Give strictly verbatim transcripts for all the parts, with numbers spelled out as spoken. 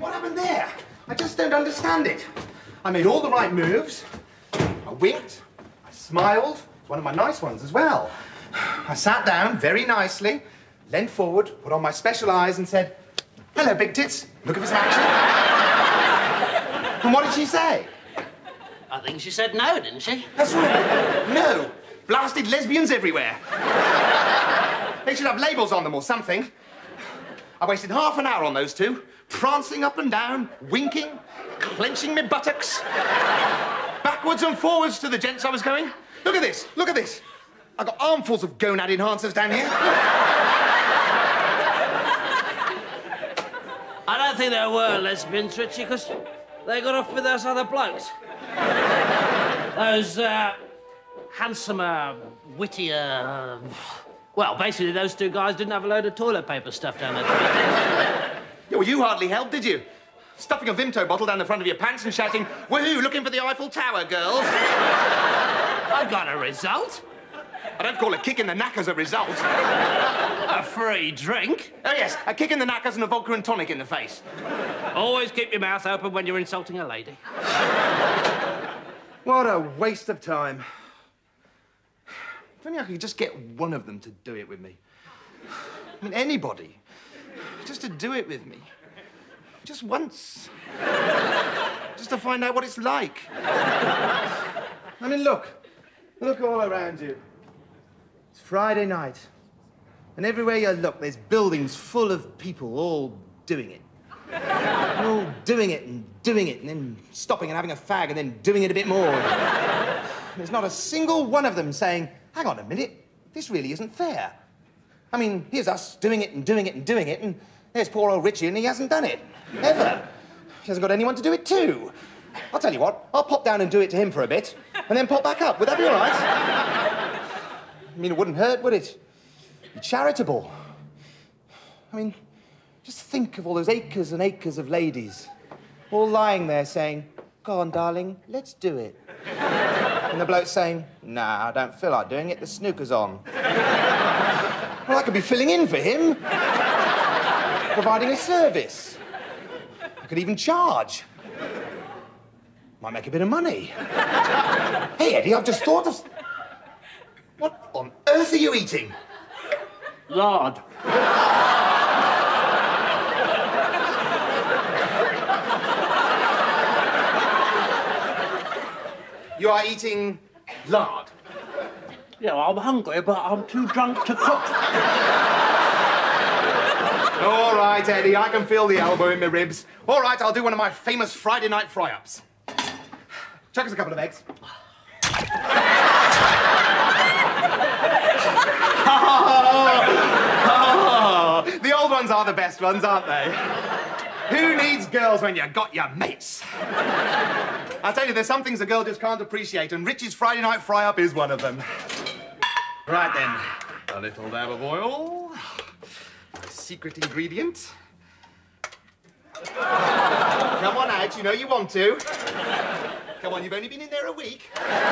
What happened there? I just don't understand it. I made all the right moves. I winked. I smiled. It's one of my nice ones as well. I sat down very nicely, leant forward, put on my special eyes and said, "Hello, big tits. Looking for some action?" And what did she say? I think she said no, didn't she? That's right. No. Blasted lesbians everywhere. They should have labels on them or something. I wasted half an hour on those two, prancing up and down, winking, clenching my buttocks, backwards and forwards to the gents I was going. Look at this, look at this. I've got armfuls of gonad enhancers down here. I don't think there were lesbians, Richie, because they got off with those other blokes. Those, uh, handsomer, wittier... Well, basically, those two guys didn't have a load of toilet paper stuffed down their throats. Yeah, well, you hardly helped, did you? Stuffing a Vimto bottle down the front of your pants and shouting, "Woohoo, looking for the Eiffel Tower, girls." I got a result. I don't call a kick in the knackers a result. A free drink? Oh, yes, a kick in the knackers and a vodka and tonic in the face. Always keep your mouth open when you're insulting a lady. What a waste of time. If only I could just get one of them to do it with me. I mean, anybody. Just to do it with me. Just once. Just to find out what it's like. I mean, look. Look all around you. It's Friday night. And everywhere you look, there's buildings full of people all doing it. All doing it and doing it and then stopping and having a fag and then doing it a bit more. There's not a single one of them saying, "Hang on a minute, this really isn't fair." I mean, here's us doing it and doing it and doing it, and there's poor old Richie and he hasn't done it. Ever. He hasn't got anyone to do it to. I'll tell you what, I'll pop down and do it to him for a bit, and then pop back up. Would that be all right? I mean, it wouldn't hurt, would it? Be charitable. I mean, just think of all those acres and acres of ladies all lying there saying, "Go on, darling, let's do it." And the bloke's saying, "Nah, I don't feel like doing it, the snooker's on." Well, I could be filling in for him. Providing a service. I could even charge. Might make a bit of money. Hey, Eddie, I've just thought of... What on earth are you eating? Lard. You are eating lard? Yeah, I'm hungry, but I'm too drunk to cook. All right, Eddie, I can feel the elbow in my ribs. All right, I'll do one of my famous Friday night fry-ups. Chuck us a couple of eggs. The old ones are the best ones, aren't they? Who needs girls when you got your mates? I'll tell you, there's some things a girl just can't appreciate, and Richie's Friday night fry-up is one of them. Right then, a little dab of oil. My secret ingredient. Come on out, you know you want to. Come on, you've only been in there a week.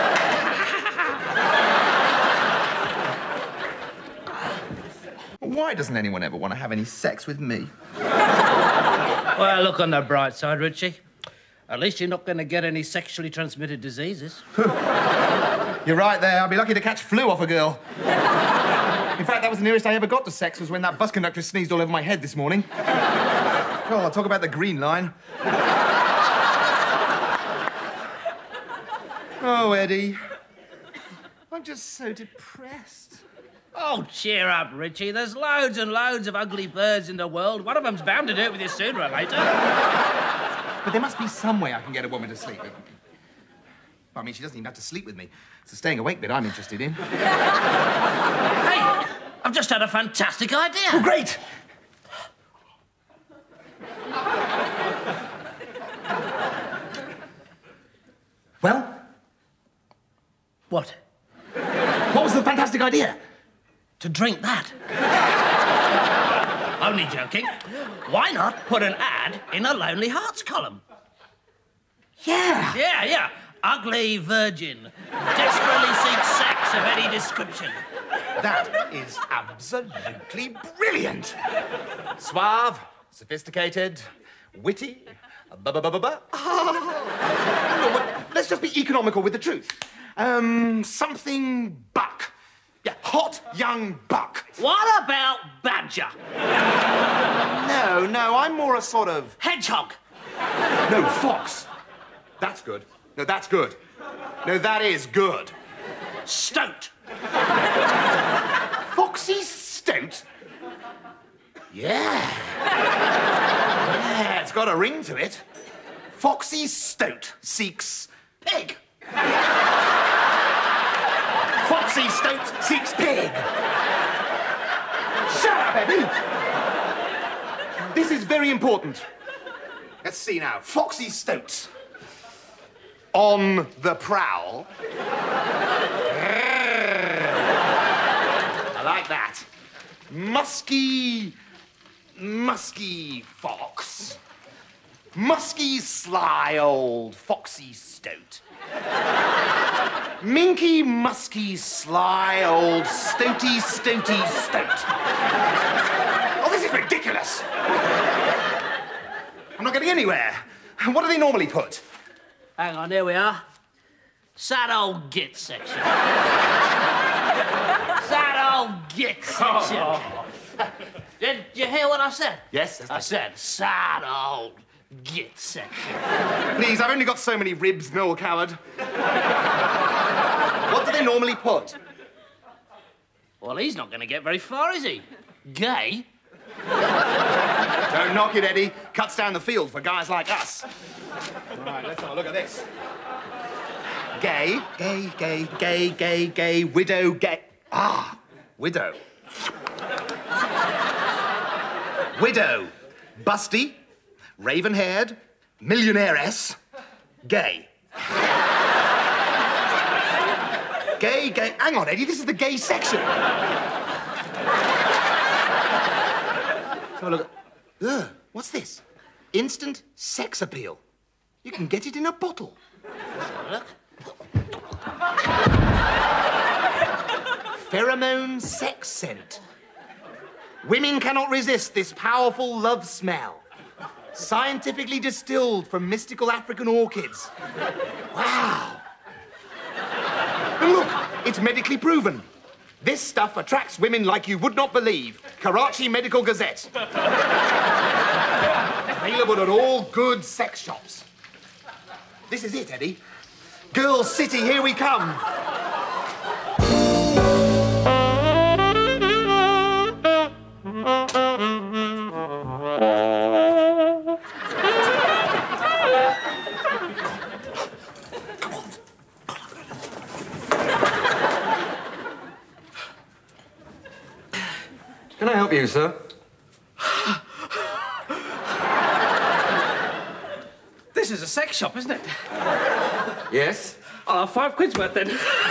Why doesn't anyone ever want to have any sex with me? Well, look on the bright side, Richie. At least you're not going to get any sexually transmitted diseases. You're right there. I'd be lucky to catch flu off a girl. In fact, that was the nearest I ever got to sex, was when that bus conductor sneezed all over my head this morning. Oh, I'll talk about the green line. Oh, Eddie. I'm just so depressed. Oh, cheer up, Richie. There's loads and loads of ugly birds in the world. One of them's bound to do it with you sooner or later. But there must be some way I can get a woman to sleep with me. I mean, she doesn't even have to sleep with me. It's the staying awake bit I'm interested in. Hey, I've just had a fantastic idea. Oh, great! Well? What? What was the fantastic idea? To drink that. Only joking. Why not put an ad in a Lonely Hearts column? Yeah. Yeah, yeah. Ugly virgin. Desperately seeks sex of any description. That is absolutely brilliant. Suave, sophisticated, witty, ba ba ba ba ba. Ah. Let's just be economical with the truth. Um, something buck. Yeah, hot young buck. What about badger? No, no, I'm more a sort of... Hedgehog. No, fox. That's good. No, that's good. No, that is good. Stoat. Foxy stoat? Yeah. Yeah, it's got a ring to it. Foxy stoat seeks pig. Foxy stoat seeks pig. Shut up, Eddie. This is very important. Let's see now. Foxy stoat. On the prowl. I like that. Musky, musky fox. Musky, sly old foxy stoat. Minky, musky, sly old stoaty, stoaty stoat. Oh, this is ridiculous. I'm not getting anywhere. What do they normally put? Hang on, here we are. Sad old git section. Sad old git section. Oh. Did you hear what I said? Yes, that's I said sad old git section. Please, I've only got so many ribs, Noel Coward. What do they normally put? Well, he's not going to get very far, is he? Gay? Don't knock it, Eddie. Cuts down the field for guys like us. All right, let's have a look at this. Gay, gay, gay, gay, gay, gay, widow, gay. Ah, widow. Widow, busty, raven-haired, millionairess, gay. Gay, gay. Hang on, Eddie, this is the gay section. So look. Ugh, what's this? Instant sex appeal. You can get it in a bottle. Look. Pheromone sex scent. Women cannot resist this powerful love smell. Scientifically distilled from mystical African orchids. Wow. And look, it's medically proven. This stuff attracts women like you would not believe. Karachi Medical Gazette. Available at all good sex shops. This is it, Eddie. Girls City, here we come. Can I help you, sir? This is a sex shop, isn't it? Yes? I'll have five quid's worth, then.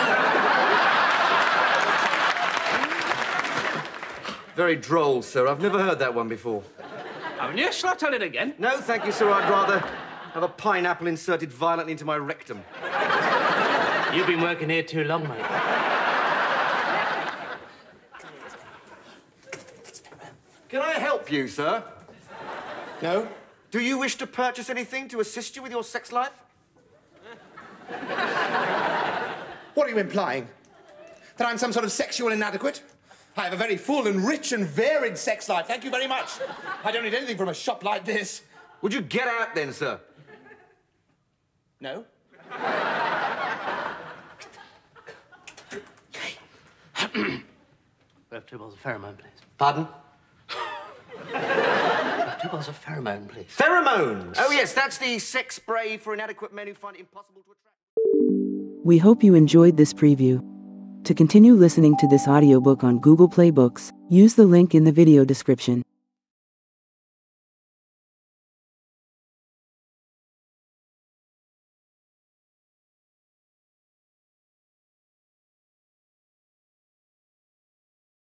Very droll, sir. I've never heard that one before. Haven't you? Shall I tell it again? No, thank you, sir. I'd rather have a pineapple inserted violently into my rectum. You've been working here too long, mate. Can I help you, sir? No? Do you wish to purchase anything to assist you with your sex life? What are you implying? That I'm some sort of sexual inadequate? I have a very full and rich and varied sex life. Thank you very much. I don't need anything from a shop like this. Would you get out then, sir? No? We have two bottles of pheromone, please. Pardon? We have two bottles of pheromone, please. Pheromones! Oh, yes, that's the sex spray for inadequate men who find it impossible to attract. We hope you enjoyed this preview. To continue listening to this audiobook on Google Play Books, use the link in the video description.